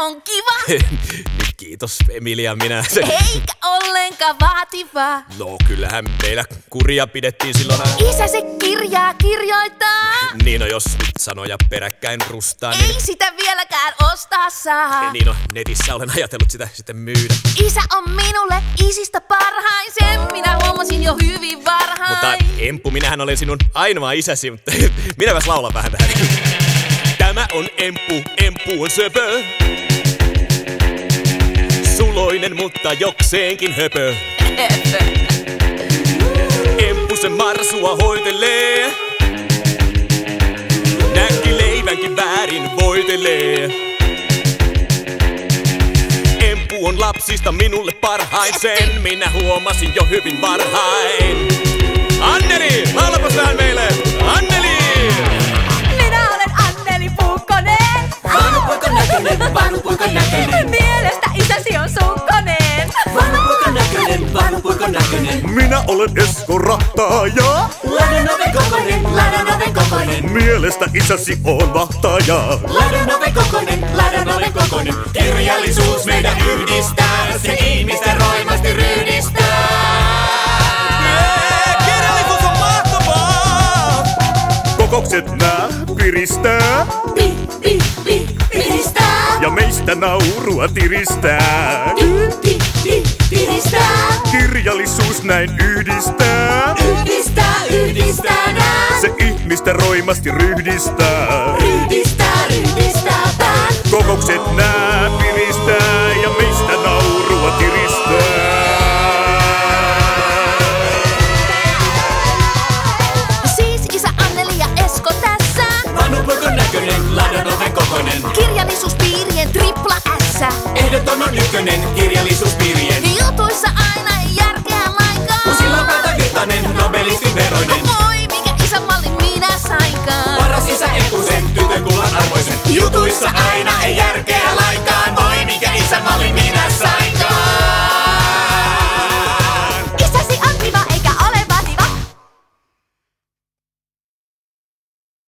on kiva. Nyt kiitos, Emilia, minä. Eikä ollenkaan vaativaa. No kyllähän meillä kuria pidettiin silloin. Isä se kirjaa kirjoittaa. Niin no, jos nyt sanoja peräkkäin rustaa, niin... Ei sitä vieläkään ostaa saa. Niin no, netissä olen ajatellut sitä sitten myydä. Isä on minulle isistä parhain, sen minä huomasin jo hyvin varhain. Mutta Empu, minähän olen sinun ainoa isäsi, mutta minäpäs laulan vähän tähän. Tämä on Empu, Empu on söpö. Suloinen, mutta jokseenkin höpö. Empu sen marsua hoitelee. Näkki leivänkin väärin voitelee. Empu on lapsista minulle parhain, sen minä huomasin jo hyvin varhain. Anneli, laulapas vähän meille! Anneli! Minä olen Anneli Puukkonen. Vaunupoikon näköinen, vaunupoikon näköinen. Mielestä isäsi on sukkonen. Vaunupoikon näköinen, vaunupoikon näköinen. Minä olen Esko Rahtaaja. Ladan oven kokoinen, ladan oven kokoinen. Mielestä isäsi on vahtaaja. Ladan oven kokoinen, ladan oven kokoinen. Kirjallisuus meidän yhdistää, se ihmistä roimasti ryhdistää. Kirjallisuus on mahtavaa! Kokoukset nää piristää. Piristää. Ja meistä naurua tiristää. Piristää. Kirjallisuus näin yhdistää. Yhdistää nää. Se ihmistä roimasti ryhdistää. Ryhdistää pään. Kokoukset nää piristää. Ja meistä naurua tiristää. Siis isä Anneli ja Esko tässä. Vaunupoikon näköinen, ladan oven kokoinen. Kirjallisuuspiirien tripla S. Ehdoton on ykkönen, kirjallisuuspiirien. Jutuissa aina ei järkeä lainkaan. Usilla päätä virtanen, nobelistin veroinen. Oi, mikä isän mallin minä sainkaan. Paras isä Empusen, tytön kullan arvoisen. Jutuissa aina ei järkeä lainkaan.